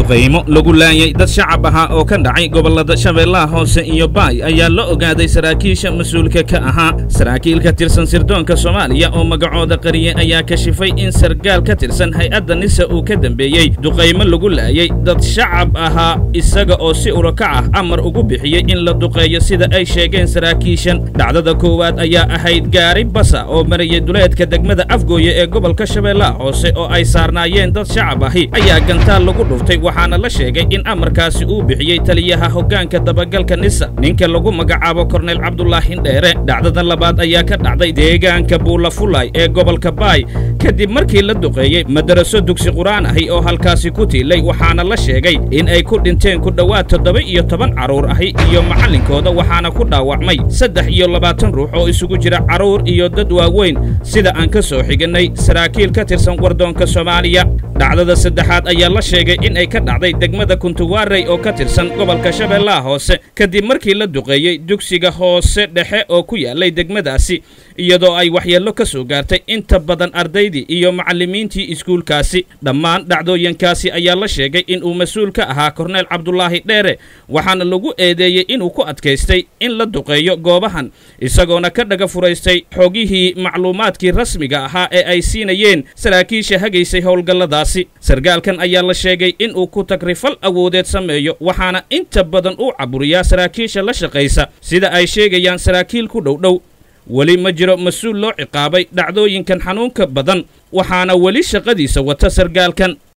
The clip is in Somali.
duqeymo lagu laayay dad shacab ahaa oo ka dhacay gobolada Shabeellaha Hoose iyo Baay ayaa la ogaaday saraakiisha mas'uulka ka ahaa saraakiil ka tirsan sirdoonka Soomaaliya oo magacooda qariyay ayaa ka shifay in sargaal ka tirsan hay'adda NISA uu ka dambeeyay duqeymo lagu laayay dad shacab ahaa isaga oo si urakac ah amar ugu bixiyay in la duqeeyo sida ay sheegeen saraakiishan dhacdada koowaad ayaa ahayd gaari basa oo marayay duleedka degmada Afgooye ee gobolka Shabeellaha Hoose oo ay saarnaayeen dad shacab ahi ayaa gantaal lagu dhuftay waxaana la sheegay in amarkaasi uu bixiyay taliyaha hoggaanka dabagalka NISA ninka lagu magacaabo Korneyl Cabdullaahi Dheere dhacdada labaad ayaa ka dhacday deegaanka Buulafulay ee gobolka Baay kadib markii la duqeeyay madaraso dugsi quraan ahi oo halkaasi ku tiilay waxaana la sheegay in ay ku dhinteen ku dhawaad 17 caruur ahi iyo macallinkooda waxaana ku dhaawacmay 23 ruux oo isugu jira caruur iyo dad waaweyn sida aan ka soo xiganay saraakiil ka tirsan wardoonka Soomaaliya dhacdada saddexaad ayaa la sheegay in ay ka dhacday degmada Kuntuwaarey oo ka tirsan gobolka Shabeellaha Hoose kadib markii la duqeeyay dugsiga hoose dhexe oo ku yaalay degmadaasi iyadoo ay waxyeello ka soo gaartay inta badan ardaydii iyo macallimiintii iskuulkaasi dhammaan dhacdooyinkaasi ayaa la sheegay in uu mas'uul ka ahaa Korneyl Cabdullaahi Dheere waxaana lagu eedeeyay inuu ku adkaystay in la duqeeyo goobahan isagoona ka dhaga furaystay xogihii macluumaadkii rasmiga ahaa ee ay siinayeen saraakiisha hagaysay howlgalladaasi sargaalkan ayaa la sheegay in uu ku tagrifal awoodeed sameeyo waxaana inta badan uu caburiyaa saraakiisha la shaqaysa sida ay sheegayaan saraakiil ku dhow weli ma jiro mas'uul loo ciqaabay dhacdooyinkan xanuunka badan waxaana weli shaqadiisa wata sargaalkan